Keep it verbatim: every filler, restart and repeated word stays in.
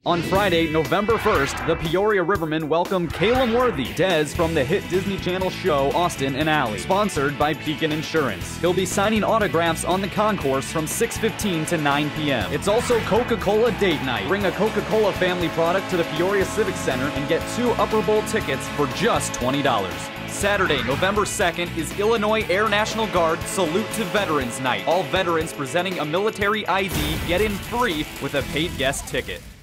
On Friday, November first, the Peoria Rivermen welcome Calum Worthy, Dez from the hit Disney Channel show Austin and Ally, sponsored by Pekin Insurance. He'll be signing autographs on the concourse from six fifteen to nine p m It's also Coca-Cola date night. Bring a Coca-Cola family product to the Peoria Civic Center and get two Upper Bowl tickets for just twenty dollars. Saturday, November second is Illinois Air National Guard Salute to Veterans Night. All veterans presenting a military I D get in free with a paid guest ticket.